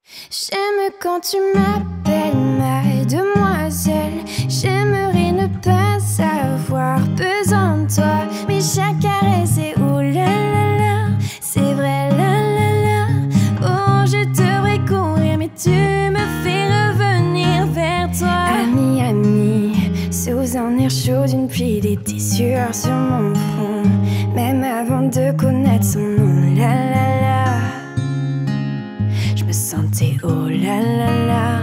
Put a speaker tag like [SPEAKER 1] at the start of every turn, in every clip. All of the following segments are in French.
[SPEAKER 1] J'aime quand tu m'appelles ma demoiselle. J'aimerais ne pas avoir besoin de toi, mais chaque caresse est oh là là là. C'est vrai là là là. Oh, je devrais courir, mais tu me fais revenir vers toi. Ami, ami, sous un air chaud d'une pluie d'été, sueur sur mon front, même avant de connaître son nom. La la la. Je me sentais oh là là là.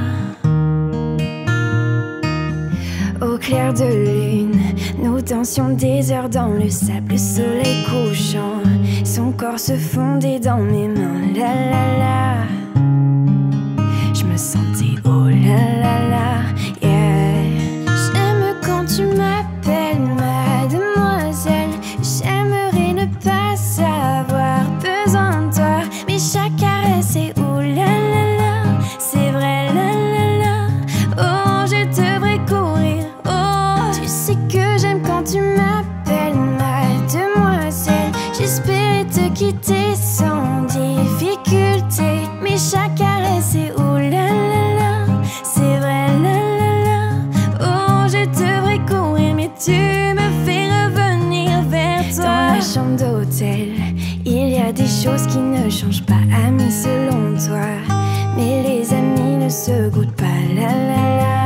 [SPEAKER 1] Au clair de lune, nous dansions des heures dans le sable, le soleil couchant, son corps se fondait dans mes mains. La la la. Je me sentais oh là là là. Yeah. J'aime quand tu m'appelles ma demoiselle. J'aimerais ne pas avoir besoin de toi, mais chaque caresse est oh là là là. C'est vrai là là là. Oh, je devrais courir. Oh, tu sais que j'aime quand tu m'appelles ma demoiselle. J'espérais te quitter sans difficulté, mais chaque caresse est oh là là là. C'est vrai là là là. Oh, je devrais courir, mais tu me fais revenir vers toi. Dans la chambre d'hôtel, il y a des choses qui ne changent pas, amis, selon toi. Mais les amis ne se goûtent pas, la la la.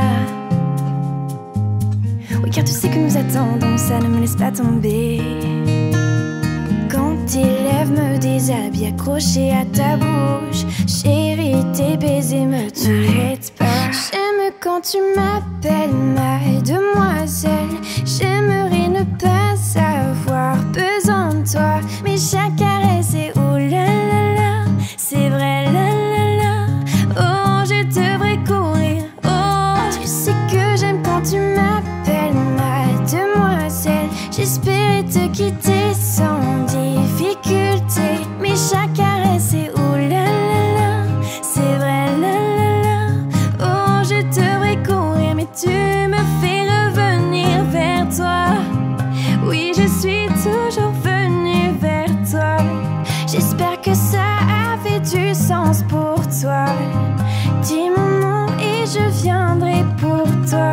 [SPEAKER 1] Oui, car tu sais que nous attendons, ça ne me laisse pas tomber. Quand tes lèvres me déshabillent, accrochées à ta bouche, chérie, tes baisers me t'arrêtent pas. J'aime quand tu m'appelles ma demoiselle. J'aimerais ne pas avoir besoin de toi, mais chaque caresse est oh là là là. C'est vrai là là là. Oh, je devrais courir. Oh, tu sais que j'aime quand tu m'appelles ma demoiselle. J'espérais te quitter sans difficulté, mais chaque caresse est oh là là là. C'est vrai là là là. Oh, je devrais courir, mais tu me fais revenir vers toi. Oui, je suis toujours venue vers toi. J'espère que ça avait du sens pour toi. Dis mon nom et je viendrai pour toi.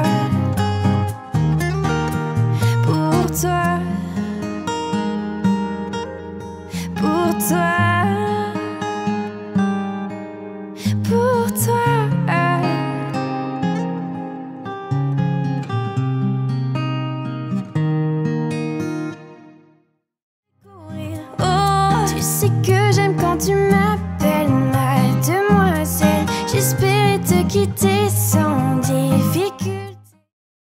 [SPEAKER 1] Pour toi. Pour toi. Pour